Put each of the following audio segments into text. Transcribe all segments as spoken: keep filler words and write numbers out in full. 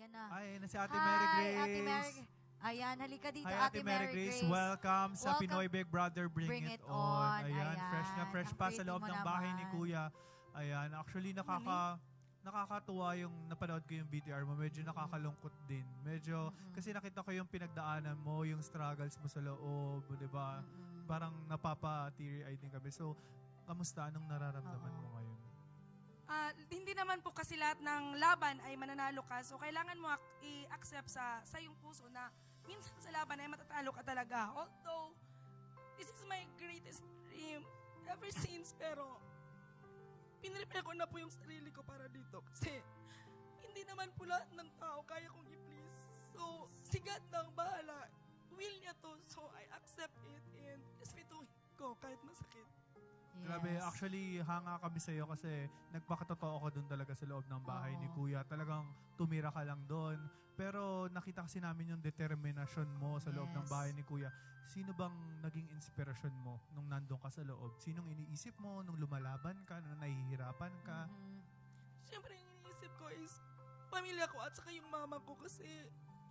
ayan na. Ay, na si Ate Hi, Mary Grace. Ate Mary. Ayan, halika dito, Hi, Ate, Ate Mary Grace. Welcome sa Welcome. Pinoy Big Brother Bring, Bring It, It On. On. Ayan, Ayan. fresh na fresh Ang pa sa pretty loob mo ng bahay ni naman. Kuya. Ayan, actually nakaka... nakakatuwa yung napanood ko yung B T R mo. Medyo nakakalungkot din. Medyo, mm-hmm. kasi nakita ko yung pinagdaanan mo, yung struggles mo sa loob, di ba? Mm-hmm. Parang napapa-teary-eyed din kami. So, kamusta? Anong nararamdaman Uh-oh. mo ngayon? Uh, hindi naman po kasi lahat ng laban ay mananalo ka. So, kailangan mo i-accept sa, sa iyong puso na minsan sa laban ay matatalo ka talaga. Although, this is my greatest dream ever since, pero pinrepare ko na po yung sarili ko para dito kasi hindi naman po lahat ng tao kaya kong i-please. So, si God nang bahala. Will niya to, so I accept it and respetuhin ko kahit masakit. Yes. Grabe, actually, hanga kami sa'yo kasi nagpakatotoo ko doon talaga sa loob ng bahay Oo. ni Kuya. Talagang tumira ka lang doon. Pero nakita kasi namin yung determinasyon mo sa loob yes. ng bahay ni Kuya. Sino bang naging inspirasyon mo nung nandun ka sa loob? Sinong iniisip mo nung lumalaban ka, nung nahihirapan ka? Mm-hmm. Siyempre, yung iniisip ko is pamilya ko at saka yung mama ko kasi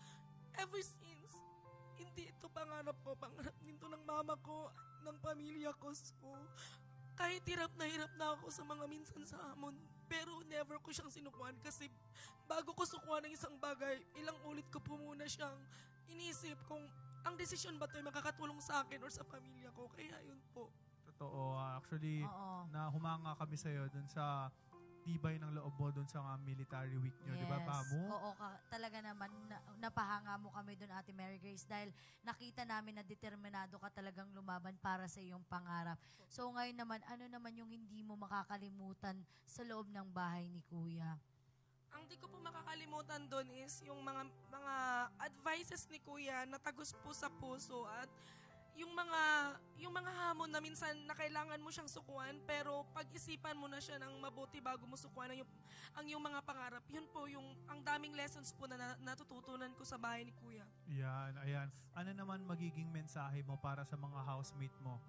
ever since, hindi ito pangarap ko. Pangarap din to ng mama ko, ng pamilya ko. So, kahit hirap na hirap na ako sa mga minsan sa hamon, pero never ko siyang sinukuan kasi bago ko sukuan ng isang bagay, ilang ulit ko po muna siyang inisip kung ang desisyon ba ito ay makakatulong sa akin or sa pamilya ko. Kaya yun po. Totoo. Actually, Oo. na humanga kami sa'yo dun sa tibay ng loob mo dun sa uh, military week nyo. Yes. Di ba, Pamu? Oo, ka, talaga naman na, napahanga mo kami dun, Ate Mary Grace, dahil nakita namin na determinado ka talagang lumaban para sa iyong pangarap. So ngayon naman, ano naman yung hindi mo makakalimutan sa loob ng bahay ni Kuya? Ang di ko po makakalimutan doon is yung mga mga advices ni Kuya na tagos po sa puso at yung mga yung mga hamon na minsan na kailangan mo siyang sukuan pero pag-isipan mo na siya ng mabuti bago mo sukuan ang yung, ang yung mga pangarap. Yun po yung ang daming lessons po na natututunan ko sa bahay ni Kuya. Yan, ayan. Ano naman magiging mensahe mo para sa mga housemate mo?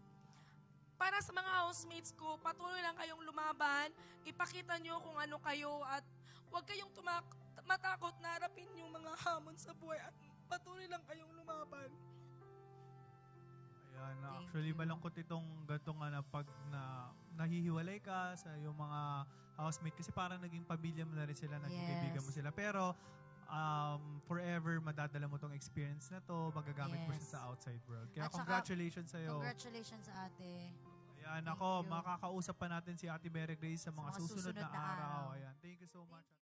Para sa mga housemates ko, patuloy lang kayong lumaban, ipakita nyo kung ano kayo at huwag kayong tumak matakot na harapin yung mga hamon sa buhay at patuloy lang kayong lumaban. Ayan, actually malungkot itong gantong nga na pag na, nahihiwalay ka sa yung mga housemate kasi parang naging pamilya mo na rin sila, naging Yes. kaibigan mo sila. Pero um, forever madadala mo tong experience na to, magagamit mo Yes. siya sa outside world. Kaya At saka, congratulations sa'yo. Congratulations, Ate. Ayan, Thank ako, you. makakausap pa natin si Ate Mary Grace sa mga, Sa mga susunod, susunod na, na araw. araw. Ayan, thank you so much.